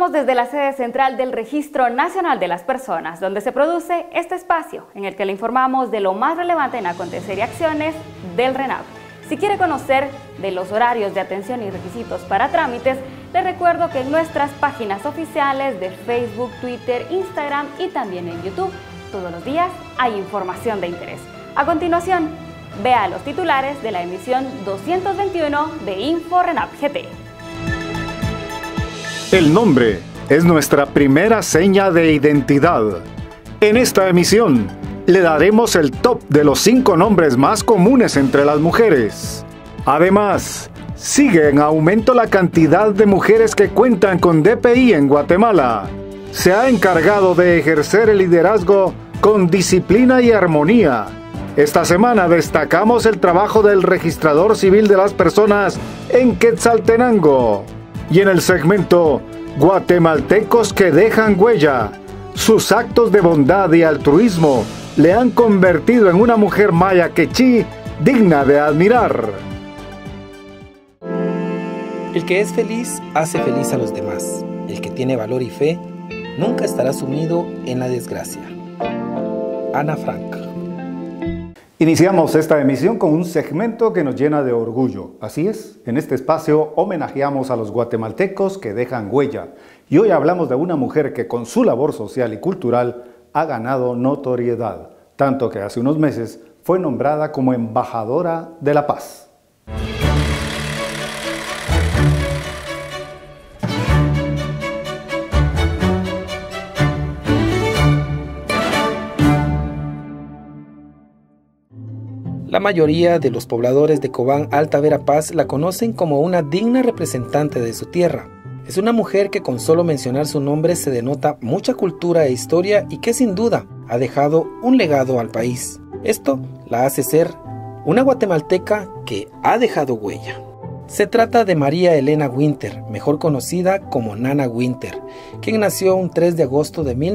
informamos desde la sede central del Registro Nacional de las Personas, donde se produce este espacio en el que le informamos de lo más relevante en acontecer y acciones del RENAP. Si quiere conocer de los horarios de atención y requisitos para trámites, les recuerdo que en nuestras páginas oficiales de Facebook, Twitter, Instagram y también en YouTube, todos los días hay información de interés. A continuación, vea los titulares de la emisión 221 de Info RENAP GT. El nombre es nuestra primera seña de identidad. En esta emisión, le daremos el top de los 5 nombres más comunes entre las mujeres. Además, sigue en aumento la cantidad de mujeres que cuentan con DPI en Guatemala. Se ha encargado de ejercer el liderazgo con disciplina y armonía. Esta semana destacamos el trabajo del registrador civil de las personas en Quetzaltenango. Y en el segmento Guatemaltecos que dejan huella, sus actos de bondad y altruismo le han convertido en una mujer maya quechí digna de admirar. El que es feliz hace feliz a los demás. El que tiene valor y fe nunca estará sumido en la desgracia. Ana Frank. Iniciamos esta emisión con un segmento que nos llena de orgullo. Así es, en este espacio homenajeamos a los guatemaltecos que dejan huella. Y hoy hablamos de una mujer que con su labor social y cultural ha ganado notoriedad, tanto que hace unos meses fue nombrada como embajadora de la paz. La mayoría de los pobladores de Cobán Alta Verapaz la conocen como una digna representante de su tierra. Es una mujer que con solo mencionar su nombre se denota mucha cultura e historia y que sin duda ha dejado un legado al país. Esto la hace ser una guatemalteca que ha dejado huella. Se trata de María Elena Winter, mejor conocida como Nana Winter, quien nació un 3 de agosto de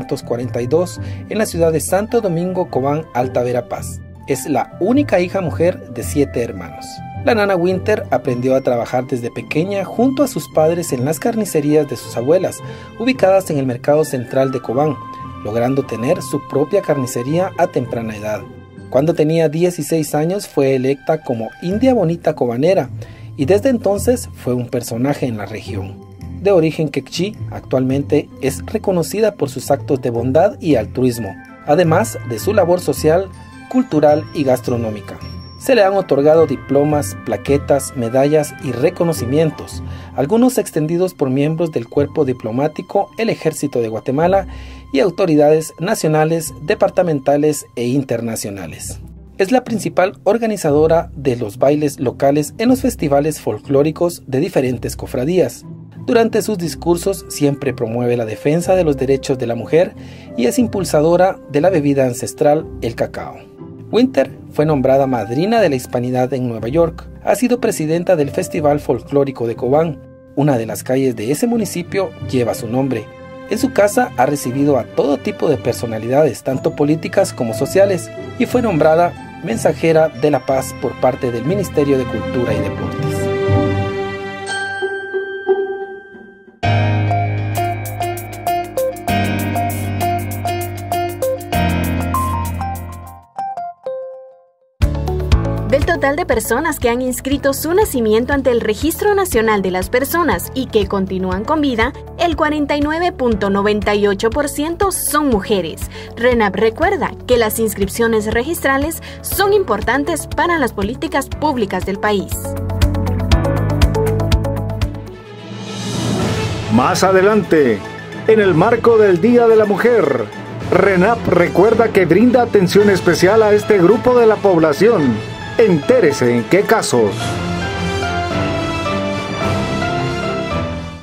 1942 en la ciudad de Santo Domingo, Cobán Alta Verapaz. Es la única hija mujer de 7 hermanos. La Nana Winter aprendió a trabajar desde pequeña junto a sus padres en las carnicerías de sus abuelas, ubicadas en el mercado central de Cobán, logrando tener su propia carnicería a temprana edad. Cuando tenía 16 años fue electa como India Bonita Cobanera y desde entonces fue un personaje en la región. De origen quechí, actualmente es reconocida por sus actos de bondad y altruismo, además de su labor social, cultural y gastronómica. Se le han otorgado diplomas, plaquetas, medallas y reconocimientos, algunos extendidos por miembros del cuerpo diplomático, el Ejército de Guatemala y autoridades nacionales, departamentales e internacionales. Es la principal organizadora de los bailes locales en los festivales folclóricos de diferentes cofradías. Durante sus discursos siempre promueve la defensa de los derechos de la mujer y es impulsadora de la bebida ancestral, el cacao. Winter fue nombrada madrina de la hispanidad en Nueva York. Ha sido presidenta del Festival Folclórico de Cobán. Una de las calles de ese municipio lleva su nombre. En su casa ha recibido a todo tipo de personalidades, tanto políticas como sociales, y fue nombrada mensajera de la paz por parte del Ministerio de Cultura y Deportes. Del total de personas que han inscrito su nacimiento ante el Registro Nacional de las Personas y que continúan con vida, el 49.98% son mujeres. RENAP recuerda que las inscripciones registrales son importantes para las políticas públicas del país. Más adelante, en el marco del Día de la Mujer, RENAP recuerda que brinda atención especial a este grupo de la población. Entérese en qué casos.